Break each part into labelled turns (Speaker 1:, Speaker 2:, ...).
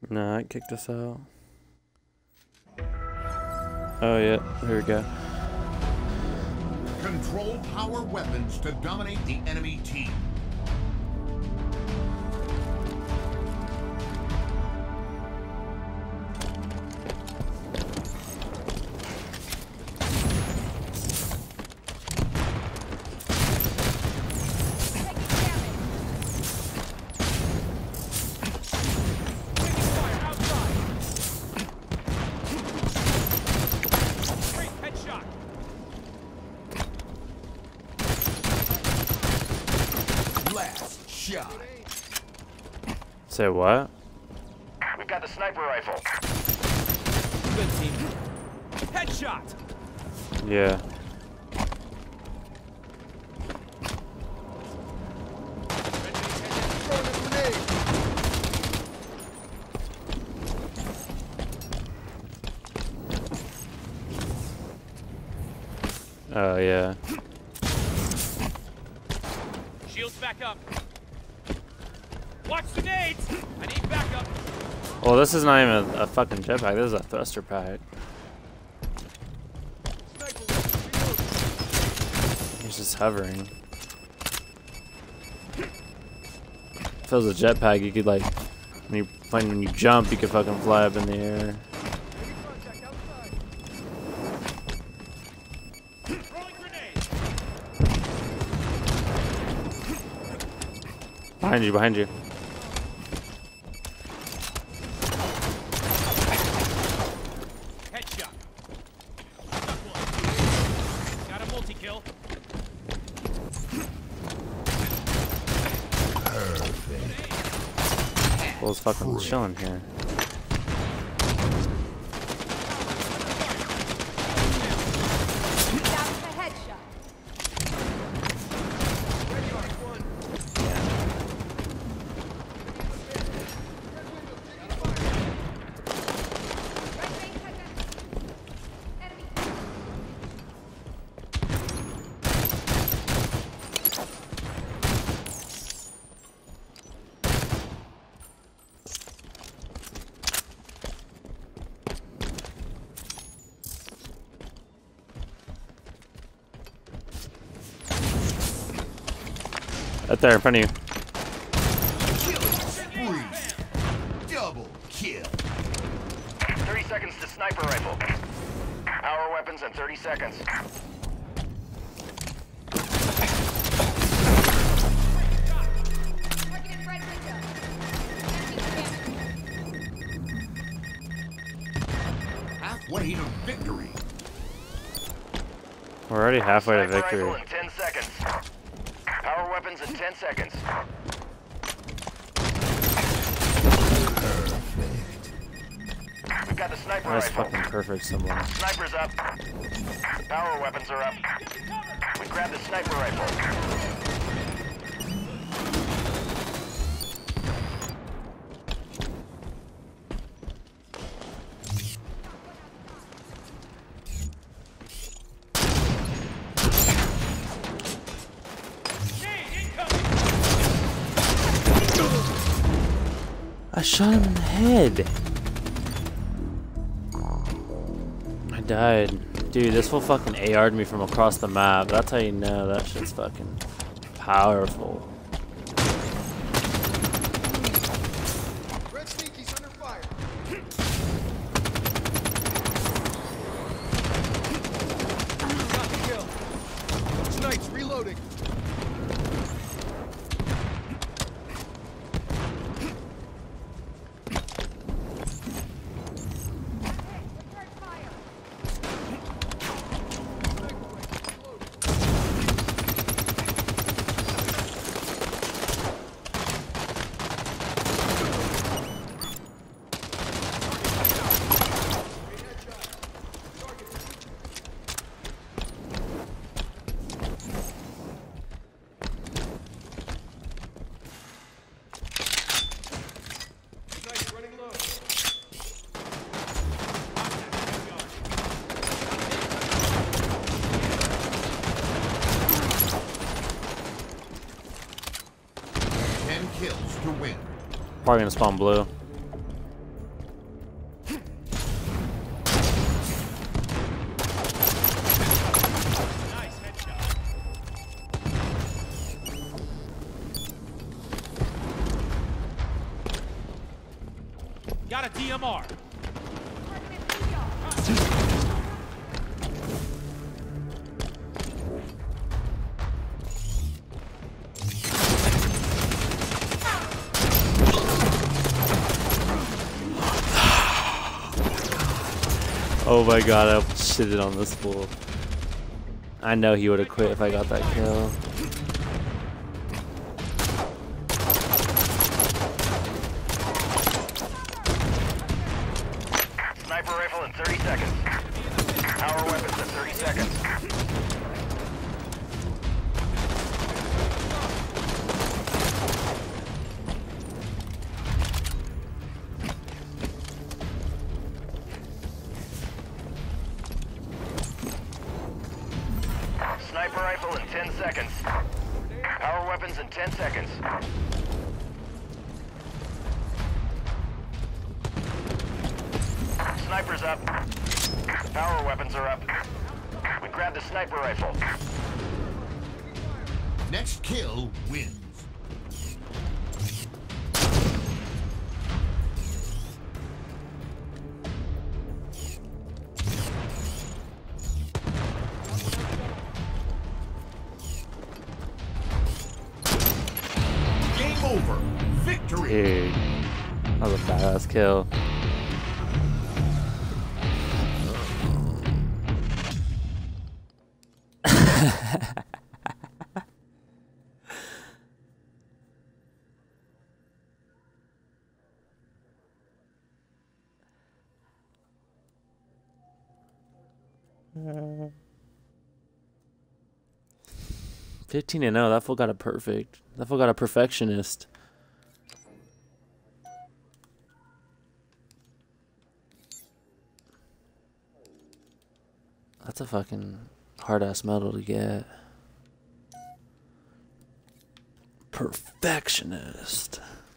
Speaker 1: No, it kicked us out. Oh yeah, here we go.
Speaker 2: Control power weapons to dominate the enemy team.
Speaker 1: Say what?
Speaker 3: We've got the sniper rifle.
Speaker 4: Good team. Headshot.
Speaker 1: Yeah. Oh yeah.
Speaker 4: Shields back up. Watch the nades! I need backup.
Speaker 1: Well, this is not even a fucking jetpack. This is a thruster pack. He's just hovering. If it was a jetpack, you could like, when you jump, you could fucking fly up in the air. Behind you, behind you.
Speaker 4: Headshot. Got a multi-kill.
Speaker 1: Well, it's fucking chilling here. Right there in front of you.
Speaker 2: Double kill.
Speaker 3: 30 seconds to sniper rifle. Power weapons in 30 seconds.
Speaker 2: Halfway to victory.
Speaker 1: We're already halfway to
Speaker 3: Sniper
Speaker 1: victory.
Speaker 3: rifle in 10 seconds. Power weapons in 10 seconds. We've got the sniper
Speaker 1: That's
Speaker 3: rifle.
Speaker 1: fucking perfect symbol.
Speaker 3: Sniper's up. Power weapons are up. We grab the sniper rifle.
Speaker 1: I shot him in the head. I died. Dude, this fool fucking AR'd me from across the map. That's how you know that shit's fucking powerful.
Speaker 5: Red Sneaky's under fire. Got the kill. Snipes reloading.
Speaker 2: Kills to win.
Speaker 1: Probably gonna spawn blue.
Speaker 4: Got a DMR.
Speaker 1: Oh my god, I shitted on this fool. I know he would have quit if I got that kill.
Speaker 3: Sniper rifle in 30 seconds. Power weapons in 30 seconds. Sniper rifle in 10 seconds. Power weapons in 10 seconds. Sniper's up. Power weapons are up. We grabbed the sniper rifle.
Speaker 2: Next kill wins. Game over. Victory.
Speaker 1: Dude, that was a badass kill. Uh, 15-0. That fool got a perfect. That fool got a perfectionist. That's a fucking hard ass medal to get. Perfectionist.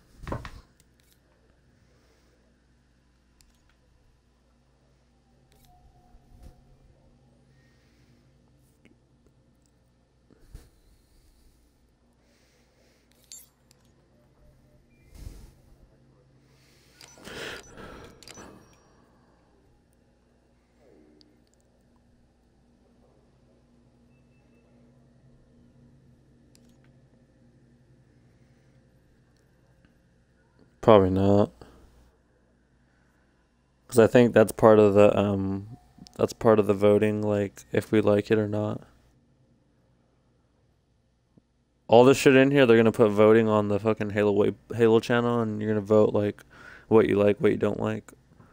Speaker 1: Probably not. Because I think that's part of the voting, like if we like it or not. All this shit in here, they're gonna put voting on the fucking Halo channel, and you're gonna vote like what you like, what you don't like.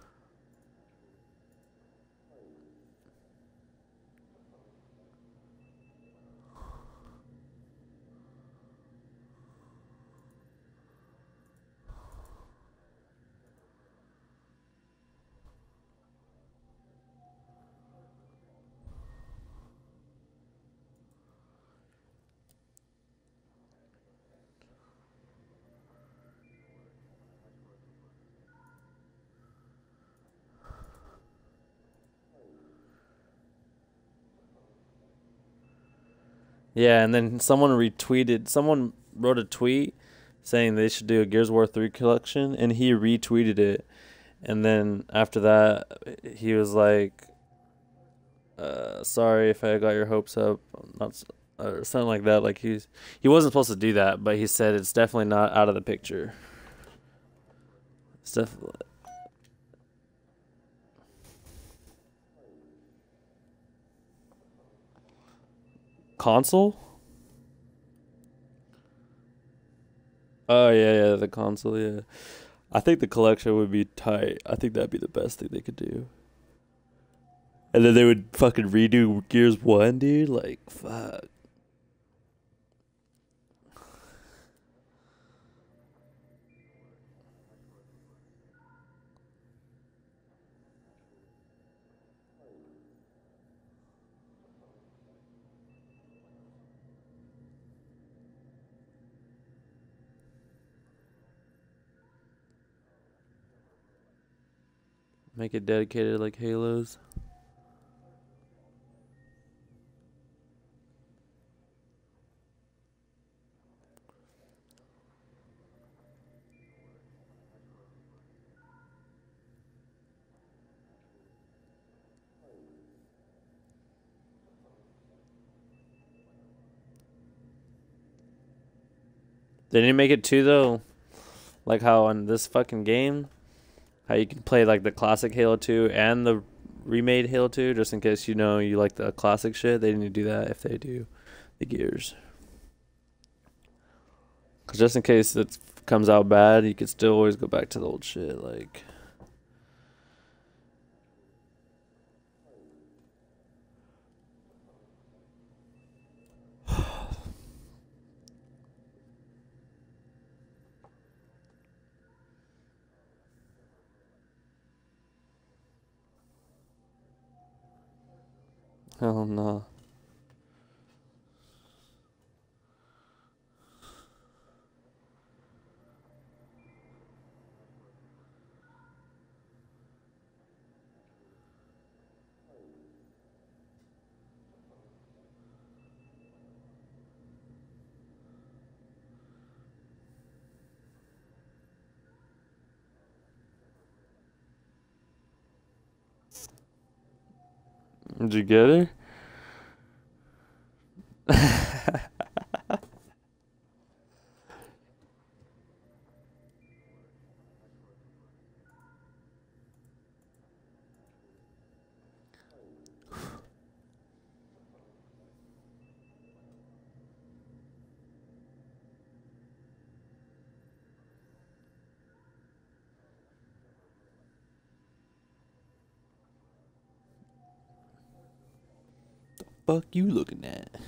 Speaker 1: Yeah, and then someone wrote a tweet saying they should do a Gears of War 3 collection, and he retweeted it. And then after that, he was like, sorry if I got your hopes up. Not or something like that. Like he wasn't supposed to do that, but he said it's definitely not out of the picture. It's definitely console. Oh yeah, the console. Yeah, I think the collection would be tight. I think that'd be the best thing they could do. And then they would fucking redo Gears 1, dude. Like, fuck. Make it dedicated like Halos. They didn't make it 2 though. Like how on this fucking game, how you can play like the classic Halo 2 and the remade Halo 2, just in case you know you like the classic shit. They need to do that if they do the Gears. Cause just in case it comes out bad, you can still always go back to the old shit. Like, hell no. Did you get her? Fuck you looking at?